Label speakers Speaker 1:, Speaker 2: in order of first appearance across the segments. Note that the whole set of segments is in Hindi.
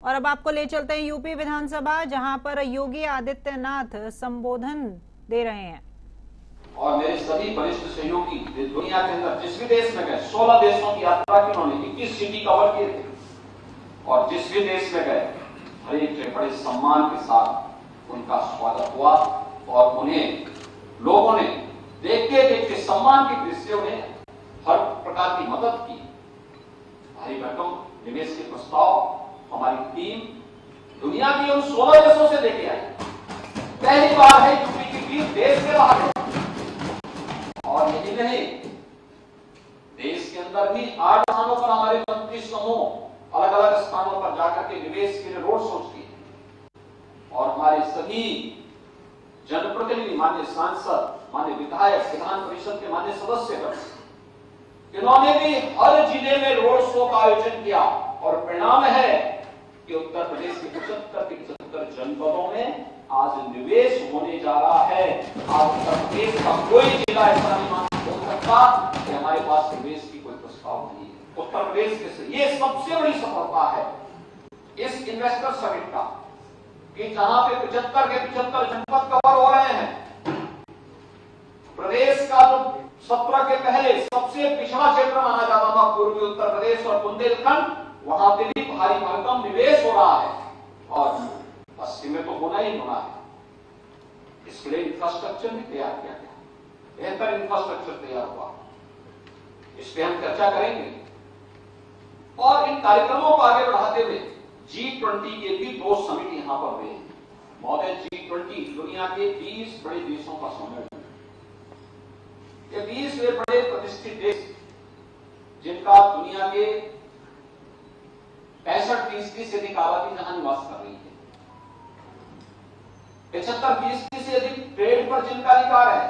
Speaker 1: और अब आपको ले चलते हैं यूपी विधानसभा, जहां पर योगी आदित्यनाथ संबोधन दे रहे हैं।
Speaker 2: और मेरे सभी वरिष्ठ सहयोगी दुनिया के अंदर जिस भी देश में गए, 16 देशों की यात्रा की उन्होंने 21 सिटी कवर किए थे, और जिस भी देश में गए हर एक के बड़े सम्मान के साथ उनका स्वागत हुआ और उन्हें लोगों ने देख के सम्मान की दृष्टि से उन्हें हर प्रकार की मदद की। भारी भरकम निवेश के प्रस्ताव हमारी टीम दुनिया की उन 16 देशों से लेके आई। पहली बार है यूपी की टीम देश के बाहर है, और यही नहीं, देश के अंदर भी 8 स्थानों पर हमारे मंत्री समूह अलग अलग स्थानों पर जाकर के निवेश के लिए रोड शोज किए, और हमारे सभी जनप्रतिनिधि, माननीय सांसद, माननीय विधायक, विधान परिषद के माननीय सदस्य, इन्होंने भी हर जिले में रोड शो का आयोजन किया, और परिणाम है कि उत्तर प्रदेश के 75 जनपदों में आज निवेश होने जा रहा है। आज उत्तर प्रदेश का कोई जिला ऐसा नहीं मान सकता कि हमारे पास निवेश की कोई प्रस्ताव नहीं है। उत्तर प्रदेश के ये सबसे बड़ी सफलता है इस इन्वेस्टर समिट का, कि जहां पे 75 के 75 जनपद कवर हो रहे हैं। प्रदेश का जो 17 के पहले सबसे पिछड़ा क्षेत्र माना जाता था पूर्वी उत्तर प्रदेश और बुंदेलखंड, वहां पे भी भारी भरकम निवेश हो रहा है, और पश्चिम में तो होना ही होना है। इसके लिए इंफ्रास्ट्रक्चर भी तैयार किया गया, बेहतर इंफ्रास्ट्रक्चर तैयार हुआ, इस पर हम चर्चा करेंगे। और इन कार्यक्रमों को आगे बढ़ाते हुए G20 के भी 2 समिट यहां पर हुए। महोदय, G20 दुनिया के 20 बड़े देशों का सम्मेलन, ये 20 बड़े प्रतिष्ठित देश, जिनका दुनिया के 65% से अधिक आबादी जहां निवास कर रही है, 75% से अधिक ट्रेड पर जिनका अधिकार है,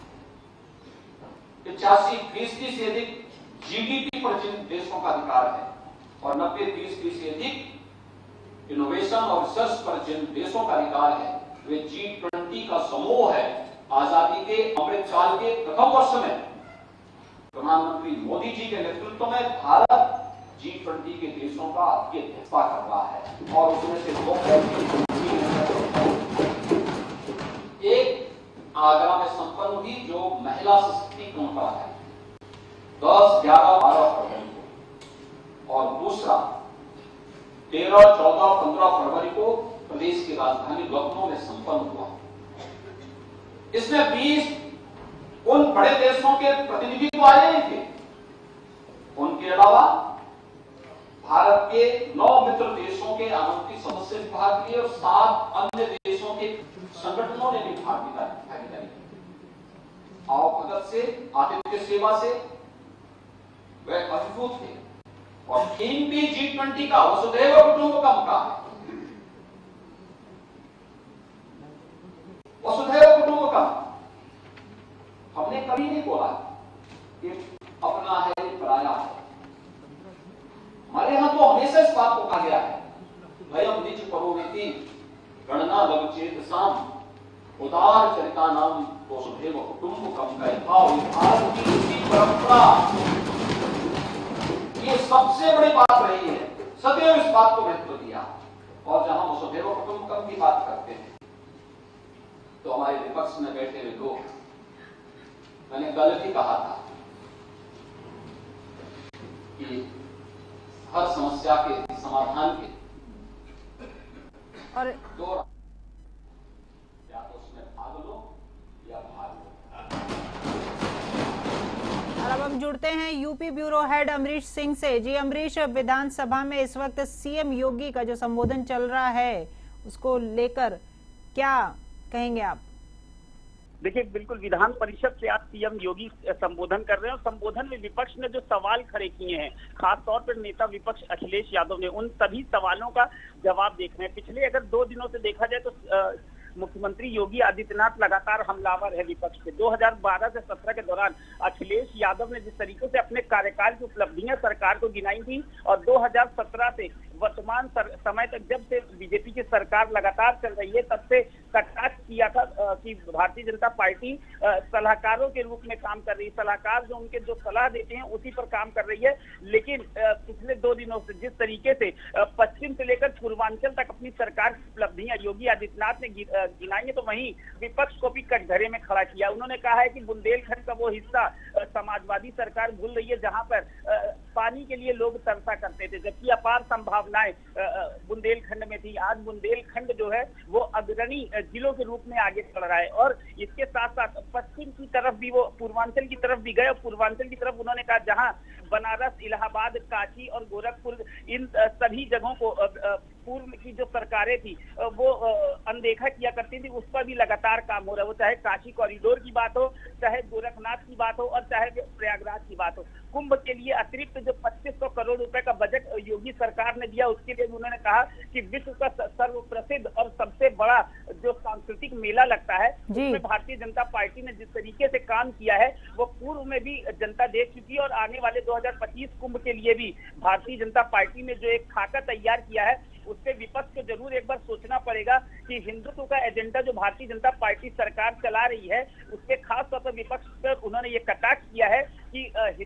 Speaker 2: 85% से अधिक जीडीपी पर जिन देशों का अधिकार है, और 90% से अधिक इनोवेशन और रिसर्च पर जिन देशों का अधिकार है, वे G20 का समूह है। आजादी के अमृत काल के प्रथम वर्ष में प्रधानमंत्री मोदी जी के नेतृत्व में भारत G20 के देशों का अध्यक्षता कर रहा है, और उसमें से 2 एक आगरा में संपन्न हुई जो महिला सशक्तिकरण पर है 10, 11, 12 फरवरी को, और दूसरा 13, 14, 15 फरवरी को प्रदेश की राजधानी लखनऊ में संपन्न हुआ। इसमें 20 उन बड़े देशों के प्रतिनिधि तो आए ही थे, उनके अलावा भारत के 9 मित्र देशों के आमंत्रित सदस्य भी भाग लिए, और 7 अन्य देशों के संगठनों ने भी भागीदारी की। आओ भगत से, आतिथ्य सेवा से वे अभिभूत थे, और थीम भी G20 का वसुधैव कुटुंबकम का है। वसुधैव कुटुंबकम, हमने कभी नहीं बोला कि अपना है पराया है। हमारे यहां तो हमेशा इस बात को कहा गया है, भयम निज परोवेति गणना लघुचेत साम उदार चरिता नाम वसुधैव कुटुंबकम का भाव भारत की परंपरा, ये सबसे बड़ी बात रही है। सदैव इस बात को महत्व दिया, और जहां वसुधैव कुटुंबकम की बात करते हैं तो हमारे विपक्ष में बैठे हुए लोग, मैंने कल भी कहा था कि हर समस्या के समाधान के
Speaker 1: और
Speaker 2: 2, या तो उसमें भाग लो या भाग लो।
Speaker 1: और अब हम जुड़ते हैं UP bureau head Amrish Singh से। जी अमरीश, विधानसभा में इस वक्त सीएम योगी का जो संबोधन चल रहा है, उसको लेकर क्या कहेंगे आप?
Speaker 3: देखिए, बिल्कुल विधान परिषद से आज सीएम योगी संबोधन कर रहे हैं, और संबोधन में विपक्ष ने जो सवाल खड़े किए हैं, खासतौर पर नेता विपक्ष अखिलेश यादव ने, उन सभी सवालों का जवाब देख रहे हैं। पिछले अगर 2 दिनों से देखा जाए तो मुख्यमंत्री योगी आदित्यनाथ लगातार हमलावर है विपक्ष पे। 2012 से 17 के दौरान अखिलेश यादव ने जिस तरीके से अपने कार्यकाल की उपलब्धियां सरकार को गिनाई थी, और 2017 से वर्तमान समय तक जब से बीजेपी की सरकार लगातार चल रही है तब से कटाक्ष किया था कि भारतीय जनता पार्टी सलाहकारों के रूप में काम कर रही है, सलाहकार जो उनके जो सलाह देते हैं उसी पर काम कर रही है। लेकिन पिछले 2 दिनों से जिस तरीके से पश्चिम से लेकर पूर्वांचल तक अपनी सरकार की उपलब्धियां योगी आदित्यनाथ ने गिनाई है, तो वहीं विपक्ष को भी कटघरे में खड़ा किया। उन्होंने कहा है कि बुंदेलखंड का वो हिस्सा समाजवादी सरकार भूल रही है जहां पर पानी के लिए लोग तरसा करते थे, जबकि अपार संभावनाएं बुंदेलखंड में थी। आज बुंदेलखंड जो है वो अग्रणी जिलों के रूप में आगे बढ़ रहा है और इसके साथ साथ पश्चिम की तरफ भी वो पूर्वांचल की तरफ भी गए और पूर्वांचल की तरफ उन्होंने कहा जहां बनारस, इलाहाबाद, काशी और गोरखपुर, इन सभी जगहों को पूर्व की जो सरकारें थी वो अनदेखा किया करती थी, उस पर भी लगातार काम हो रहा है। वो चाहे काशी कॉरिडोर की बात हो, चाहे गोरखनाथ की बात हो और चाहे प्रयागराज की बात हो। कुंभ के लिए अतिरिक्त जो 2500 करोड़ रुपए का बजट योगी सरकार ने दिया, उसके लिए उन्होंने कहा कि विश्व का सर्वप्रसिद्ध और सबसे बड़ा जो सांस्कृतिक मेला लगता है उसमें भारतीय जनता पार्टी ने जिस तरीके से काम किया है वो पूर्व में भी जनता देख चुकी है और आने वाले 2025 कुंभ के लिए भी भारतीय जनता पार्टी ने जो एक खाका तैयार किया है उस पर विपक्ष को जरूर एक बार सोचना पड़ेगा कि हिंदुत्व का एजेंडा जो भारतीय जनता पार्टी सरकार चला रही है उसके खास तौर पर विपक्ष पर उन्होंने ये कटाक्ष किया है कि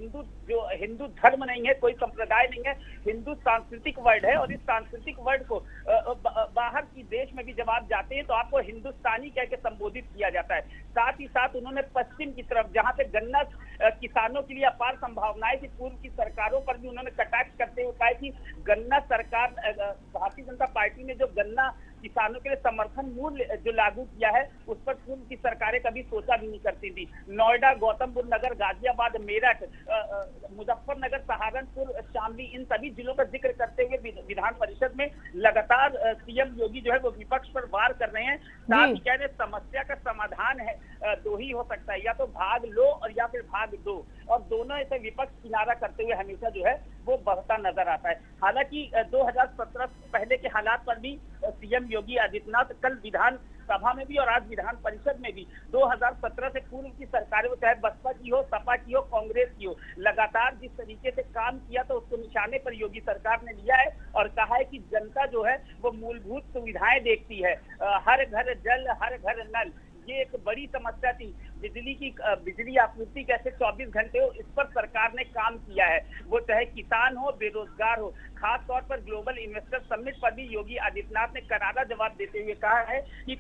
Speaker 3: हिंदू धर्म नहीं है, कोई संप्रदाय नहीं है, हिंदू सांस्कृतिक वर्ड है और इस सांस्कृतिक वर्ड को बाहर की देश में भी जब आप जाते हैं तो आपको हिंदुस्तानी कह के संबोधित किया जाता है। साथ ही साथ उन्होंने पश्चिम की तरफ जहां पे गन्ना किसानों के लिए अपार संभावनाएं थी, पूर्व की सरकारों पर भी उन्होंने कटाक्ष करते हुए कहा कि गन्ना सरकार भारतीय जनता पार्टी ने जो गन्ना किसानों के लिए समर्थन मूल्य जो लागू किया है उस पर पूर्व की सरकारें कभी सोचा भी नहीं करती थी। नोएडा, गौतम बुद्ध नगर, गाजियाबाद, मेरठ, मुजफ्फरनगर, सहारनपुर, शामली, इन सभी जिलों का जिक्र करते हुए विधान परिषद में लगातार सीएम योगी जो है वो विपक्ष पर वार कर रहे हैं। साथ ही कह रहे समस्या का समाधान है 2 ही हो सकता है, या तो भाग लो और या फिर भाग दो, और दोनों ऐसे विपक्ष किनारा करते हुए हमेशा जो है वो बढ़ता नजर आता है। हालांकि 2017 पहले के हालात पर भी सीएम योगी आदित्यनाथ कल विधान सभा में भी और आज विधान परिषद में भी 2017 से पूर्व की सरकारें, चाहे बसपा की हो, सपा की हो, कांग्रेस की हो, लगातार जिस तरीके से काम किया तो उसको निशाने पर योगी सरकार ने लिया है और कहा है कि जनता जो है वो मूलभूत सुविधाएं देखती है। हर घर जल, हर घर नल, ये एक बड़ी समस्या थी। बिजली आपूर्ति कैसे 24 घंटे हो, इस पर सरकार ने काम किया है। वो चाहे किसान हो, बेरोजगार हो। खास तौर पर ग्लोबल इन्वेस्टर समिट पर भी योगी आदित्यनाथ ने करारा जवाब देते हुए कहा है कि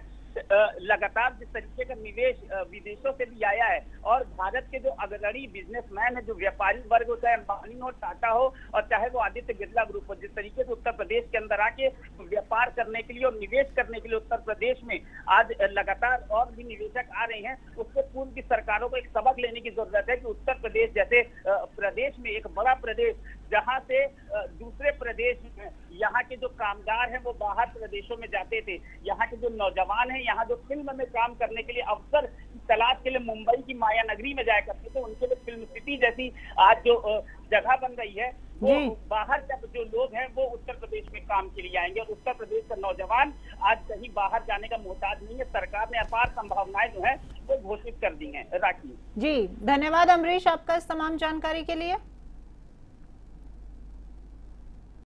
Speaker 3: लगातार जिस तरीके का निवेश विदेशों से भी आया है और भारत के जो अग्रणी बिजनेसमैन है, जो व्यापारी वर्ग हो, चाहे अंबानी हो, टाटा हो और चाहे वो आदित्य बिरला ग्रुप हो, जिस तरीके से उत्तर प्रदेश के अंदर आके व्यापार करने के लिए और निवेश करने के लिए उत्तर प्रदेश में आज लगातार और भी निवेशक आ रहे हैं, उससे पूर्व की सरकारों को एक सबक लेने की जरूरत है कि उत्तर प्रदेश जैसे प्रदेश में, एक बड़ा प्रदेश जहां से दूसरे प्रदेश में यहाँ के जो कामगार हैं वो बाहर प्रदेशों में जाते थे, यहाँ के जो नौजवान हैं यहाँ जो फिल्म में काम करने के लिए अवसर तलाश के लिए मुंबई की माया नगरी में जाया करते थे, उनके लिए फिल्म सिटी जैसी आज जो जगह बन रही है वो बाहर जो लोग हैं वो उत्तर प्रदेश में काम के लिए आएंगे और उत्तर प्रदेश का नौजवान आज कहीं बाहर जाने का मोहताज नहीं है। सरकार ने अपार संभावनाएं जो है वो घोषित कर दी हैं। राखी
Speaker 1: जी, धन्यवाद अमरीश आपका इस तमाम जानकारी के लिए।